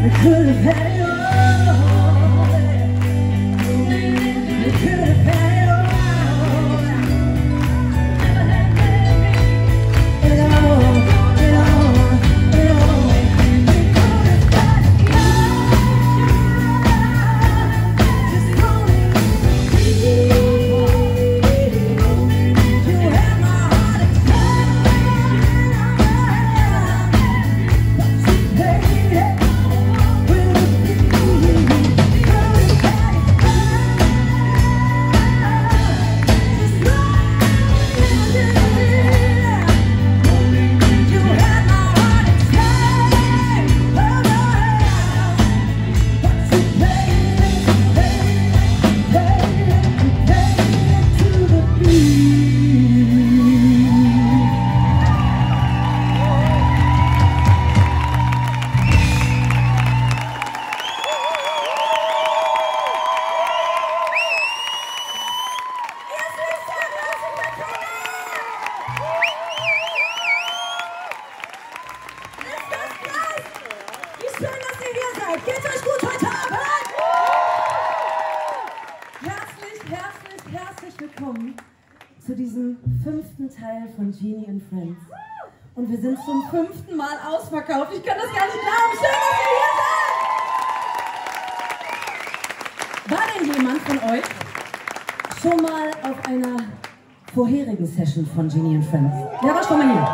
zu diesem 5. Teil von Genie and Friends. Und wir sind zum 5. Mal ausverkauft. Ich kann das gar nicht glauben. Schön, dass ihr hier seid! War denn jemand von euch schon mal auf einer vorherigen Session von Genie and Friends? Wer war schon mal hier?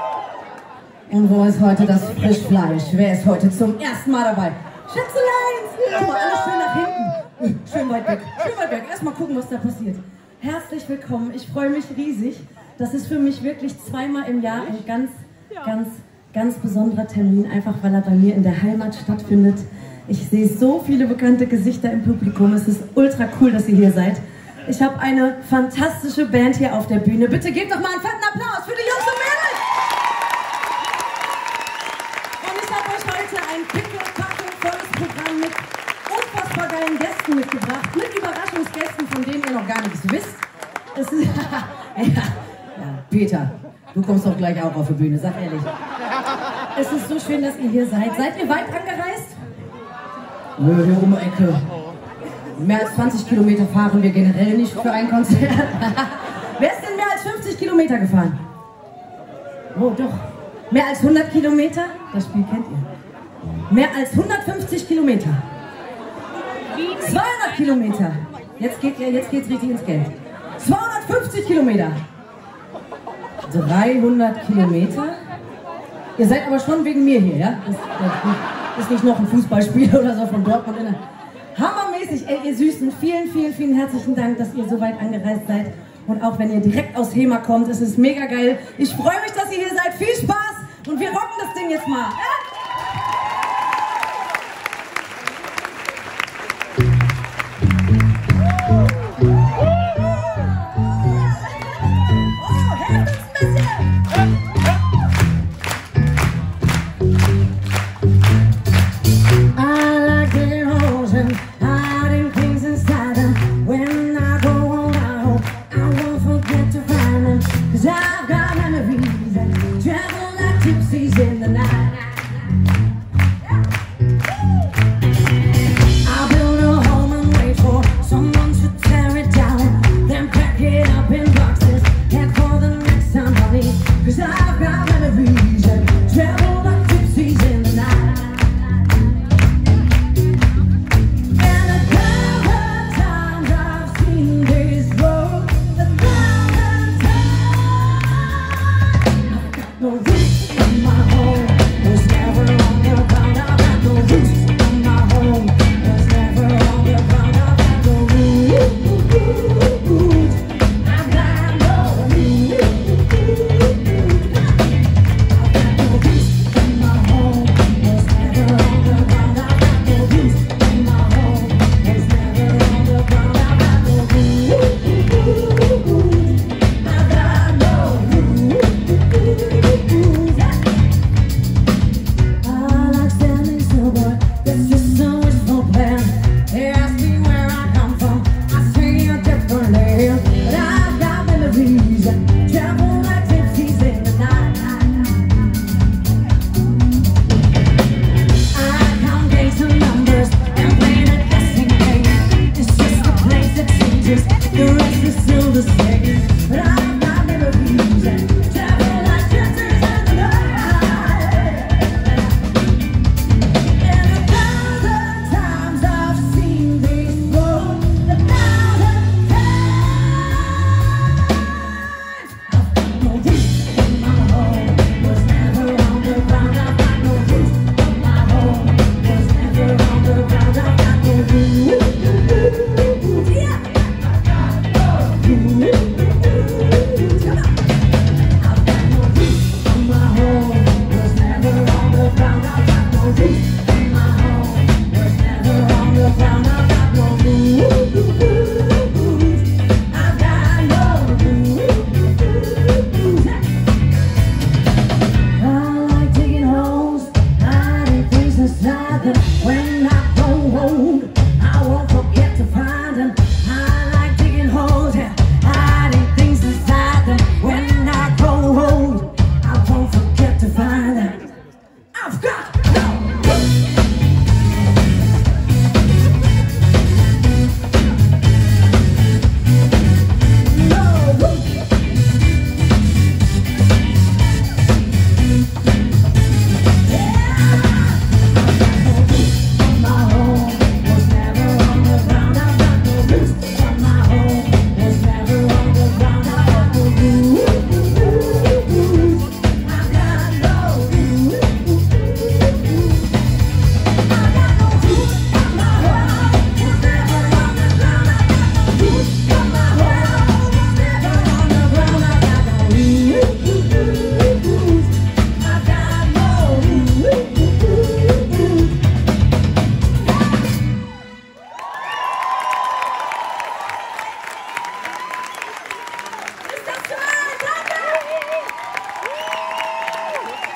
Und wo ist heute das Frischfleisch? Wer ist heute zum ersten Mal dabei? Schätzeleins! Guck mal, alles schön nach hinten. Schön weit weg. Schön weit weg. Erstmal gucken, was da passiert. Herzlich willkommen. Ich freue mich riesig. Das ist für mich wirklich zweimal im Jahr ein ganz besonderer Termin, einfach weil er bei mir in der Heimat stattfindet. Ich sehe so viele bekannte Gesichter im Publikum. Es ist ultra cool, dass ihr hier seid. Ich habe eine fantastische Band hier auf der Bühne. Bitte gebt doch mal einen fetten Applaus für die Jungs und Mädels! Und ich habe euch heute ein volles Programm mit unfassbar geilen Gästen mitgebracht, mit Überraschungsgästen, von denen ihr noch gar nichts wisst. Es ist, ja, Peter, du kommst doch gleich auch auf die Bühne, sag ehrlich. Es ist so schön, dass ihr hier seid. Seid ihr weit angereist? Nö, hier um die Ecke. Mehr als 20 Kilometer fahren wir generell nicht für ein Konzert. Wer ist denn mehr als 50 Kilometer gefahren? Oh, doch. Mehr als 100 Kilometer? Das Spiel kennt ihr. Mehr als 150 Kilometer. 200 Kilometer. Jetzt geht's richtig ins Geld. 250 Kilometer. 300 Kilometer. Ihr seid aber schon wegen mir hier, ja? Das ist nicht noch ein Fußballspiel oder so von Dortmund. Hammermäßig, ey, ihr Süßen. Vielen herzlichen Dank, dass ihr so weit angereist seid. Und auch wenn ihr direkt aus Hema kommt, es ist mega geil. Ich freue mich, dass ihr hier seid. Viel Spaß und wir rocken das Ding jetzt mal. Ja?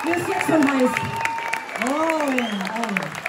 Mir ist jetzt schon heiß. Oh ja, oh ja.